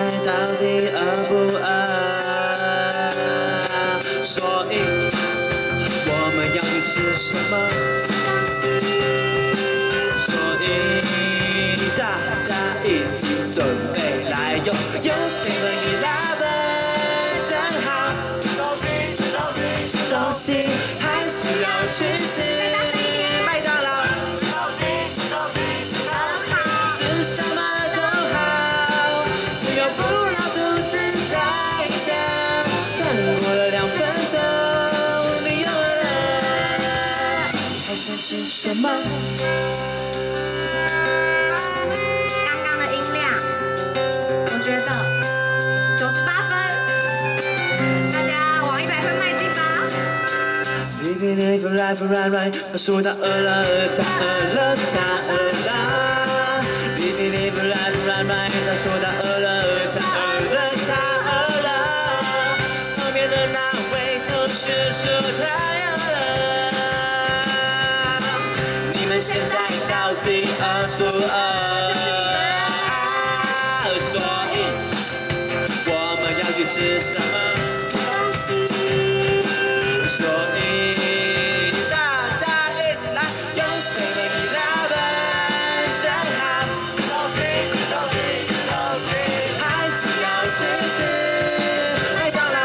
到底饿不饿？所以我们要去吃什么？所以大家一起准备来用 7-Eleven 真好。吃东西还是要去吃麦当劳。吃什么都好，只要不让肚子太胀。但过了2分钟，你又饿了，还想吃什么？ 刚刚的音量，我觉得98分，大家往100分迈进吧。 Live life right， 他说他饿了，他饿了，他饿了。Live life right， 他说他饿了，他饿了，他饿了。旁边的那位同学说他饿了。你们现在到底饿不饿？所以我们要去吃什么？所以大家一起来用 7-Eleven 真好。还是要去吃麦当劳。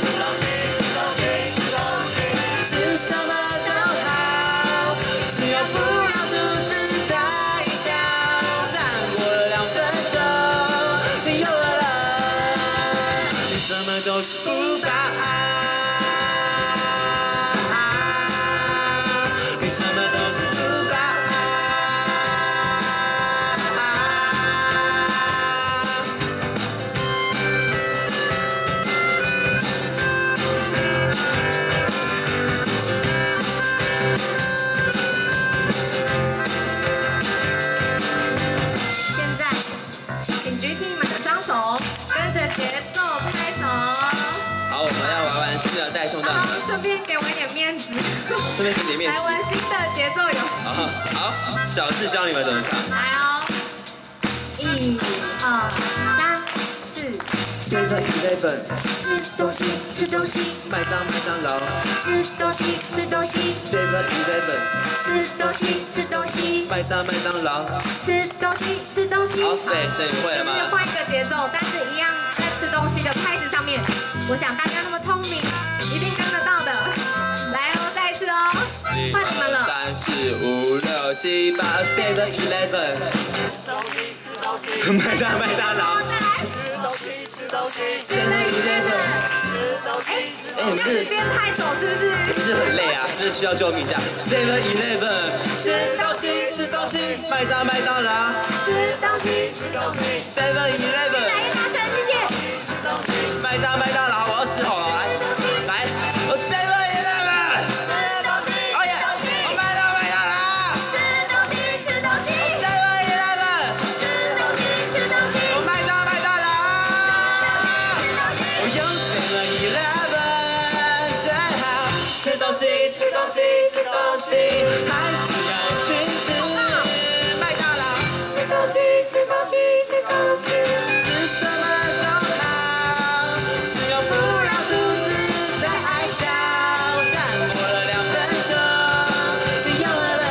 吃什么都好，只要不让肚子太胀。但过了2分钟，你又饿了，你怎么都吃不饱。你怎么都吃不饱。 现在，请举起你们的双手，跟着节奏拍手。 好，我们要玩新的带动到然后顺便给我一点面子， 顺便给你面子。 来玩新的节奏游戏。 好，小四教你们怎么唱。 来哦，1、2、3、4。 7-Eleven 吃东西，吃东西， 麦当劳。 吃东西，吃东西， 7-Eleven 吃东西，吃东西， 麦当劳。 吃东西，吃东西。 好，对，所以你会了吗？ 就是换一个节奏，但是一样在吃东西的拍子上面。我想大家那么聪明，一定跟得到的。来哦，再一次哦，换你们了。 3、4、5、6、7、8 7-Eleven 麦当劳。 吃东西 7-Eleven 这样子边拍手是不是？ 是不是很累啊？是不是需要救命一下 ？7-Eleven 吃东西，麦当劳。 吃东西 7-Eleven 来大声，谢谢。 麦当劳，我要嘶吼了，来，我 7-Eleven， 哦耶，我麦当劳。 吃东西 7-Eleven， 我麦当劳。我用 7-Eleven 真好，吃东西，还是要去吃麦当劳。吃什么都好，只要不让肚子太胀。但过了2分钟，你又饿了，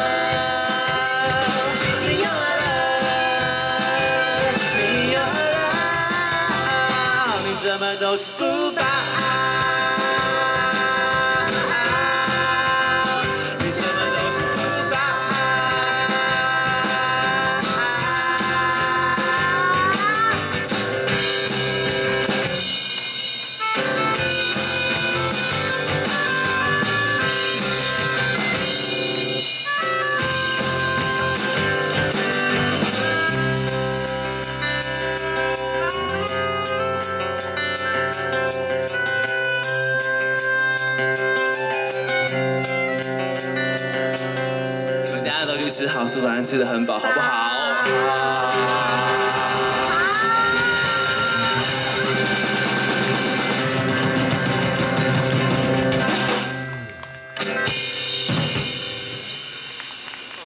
你又饿了，你怎么都吃不饱。你们大家都去吃好吃饭，吃得很饱，好不好？